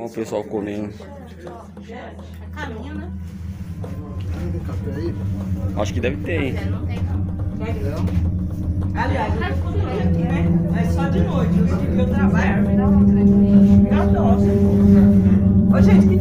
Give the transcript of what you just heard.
Olha o pessoal comendo. Caminho, né? Tem café aí? Acho que deve ter, hein? Não tem. Aliás, eu tô comendo aqui, né? Mas só de noite. Eu trabalho. Eu adoro. Ô, gente,